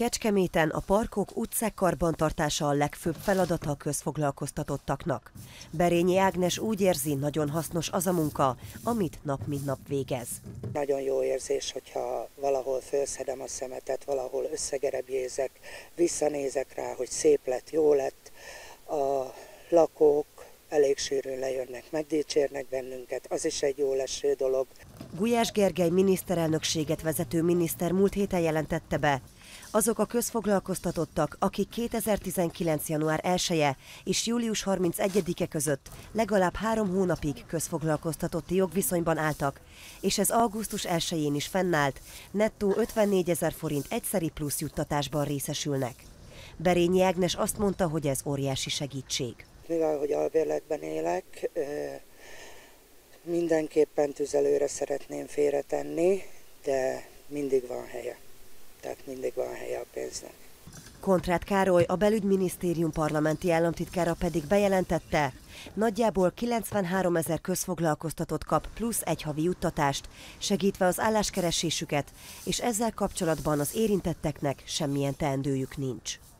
Kecskeméten a parkok, utcák karbantartása a legfőbb feladata a közfoglalkoztatottaknak. Berényi Ágnes úgy érzi, nagyon hasznos az a munka, amit nap mint nap végez. Nagyon jó érzés, hogyha valahol felszedem a szemetet, valahol összegerebjézek, visszanézek rá, hogy szép lett, jó lett. A lakók elég sűrűn lejönnek, megdicsérnek bennünket, az is egy jó leső dolog. Gulyás Gergely miniszterelnökséget vezető miniszter múlt héten jelentette be, azok a közfoglalkoztatottak, akik 2019. január 1-e és július 31-e között legalább 3 hónapig közfoglalkoztatotti jogviszonyban álltak, és ez augusztus 1-én is fennállt, nettó 54 000 forint egyszeri plusz juttatásban részesülnek. Berényi Ágnes azt mondta, hogy ez óriási segítség. Mivel, hogy albérletben élek, mindenképpen tüzelőre szeretném félretenni, de mindig van helye. Tehát mindig van helye a pénznek. Kontrát Károly, a Belügyminisztérium parlamenti államtitkára pedig bejelentette, nagyjából 93 000 közfoglalkoztatott kap plusz egy havi juttatást, segítve az álláskeresésüket, és ezzel kapcsolatban az érintetteknek semmilyen teendőjük nincs.